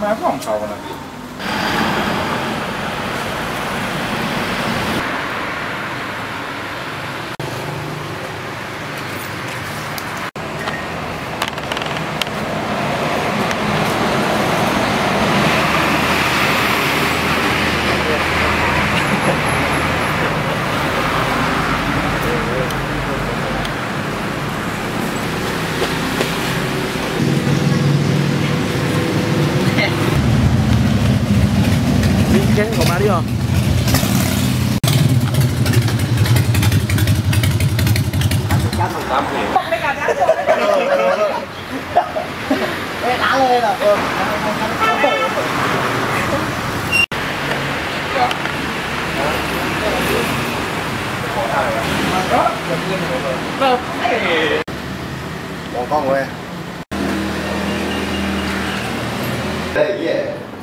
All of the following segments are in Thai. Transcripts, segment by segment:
น้ำของเขานะพี่แข้งออกมาดิเหรอน้ำเพลงไม่กัดนะไม่ล้างเลยเหรอมองกล้องไว้ได้เหี้ย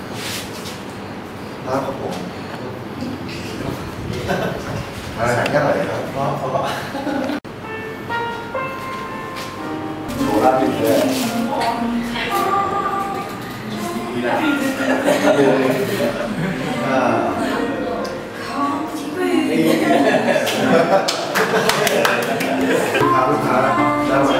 ครับผมมาหาแค่ไหนครับโหราบินเลยลูกค้าได้ไหม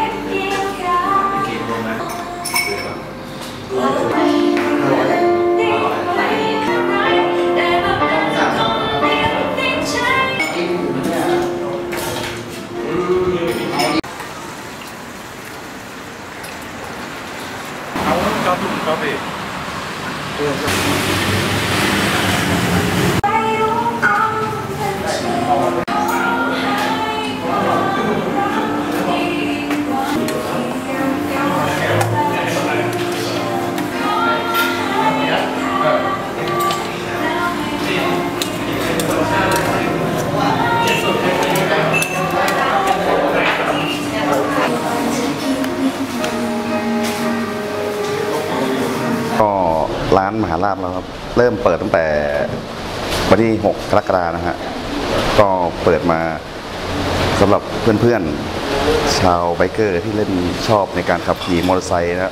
ครับพี่ก็ร้านมหาลาภเราครับเริ่มเปิดตั้งแต่วันที่6 กรกฎาคมนะฮะก็เปิดมาสำหรับเพื่อนๆชาวไบเกอร์ที่เล่นชอบในการขับขี่มอเตอร์ไซค์นะ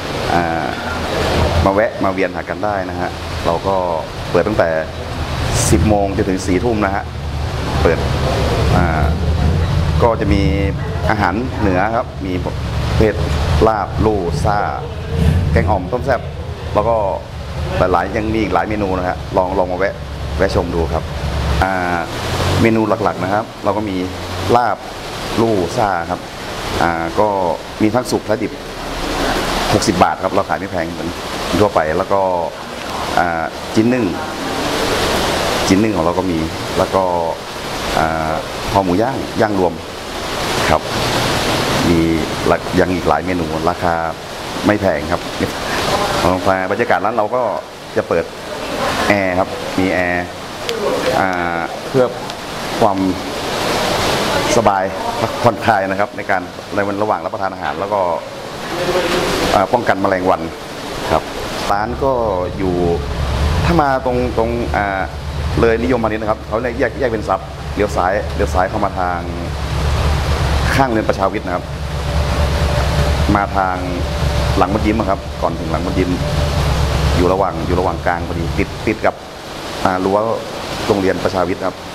มาแวะมาเวียนหากันได้นะฮะเราก็เปิดตั้งแต่10 โมงจนถึง4 ทุ่มนะฮะเปิดก็จะมีอาหารเหนือครับมีเพศลาบลู่ซ่าแกงอ่อมต้มแซ่บแล้วก็หลายยังมีอีกหลายเมนูนะฮะลองมาแวะชมดูครับเมนูหลักๆนะครับเราก็มีลาบลู่ซ่าครับก็มีทั้งสุกและดิบ60 บาทครับเราขายไม่แพงเหมือนทั่วไปแล้วก็จิ้นนึ่งของเราก็มีแล้วก็คอหมูย่างรวมครับมียังอีกหลายเมนูราคาไม่แพงครับบรรยากาศร้านเราก็จะเปิดแอร์ครับมีแอร์เพื่อความสบายผ่อนคลายนะครับในวันระหว่างรับประทานอาหารแล้วก็ป้องกันแมลงวันครับร้านก็อยู่ถ้ามาตรงเลยนิยมพาณิชย์นะครับเขาเรียกแยกเป็นซับเลี้ยวซ้ายเข้ามาทางข้างเรือนประชาวิทย์นะครับมาทางหลังมัดยิ้มครับก่อนถึงหลังมัดยิ้มอยู่ระหว่างกลางพอดีติดกับรั้วโรงเรียนประชาวิทย์ครับ